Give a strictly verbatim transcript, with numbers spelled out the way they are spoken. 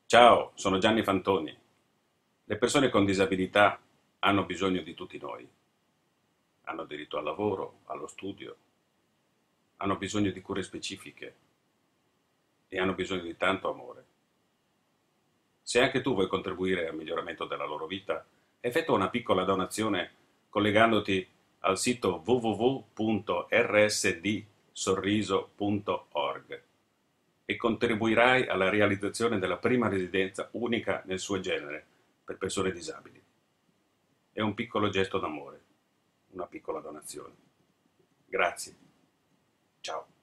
Ciao, sono Gianni Fantoni. Le persone con disabilità hanno bisogno di tutti noi. Hanno diritto al lavoro, allo studio, hanno bisogno di cure specifiche e hanno bisogno di tanto amore. Se anche tu vuoi contribuire al miglioramento della loro vita, effettua una piccola donazione collegandoti al sito w w w punto r s d sorriso punto org e contribuirai alla realizzazione della prima residenza unica nel suo genere per persone disabili. È un piccolo gesto d'amore, una piccola donazione. Grazie. Ciao.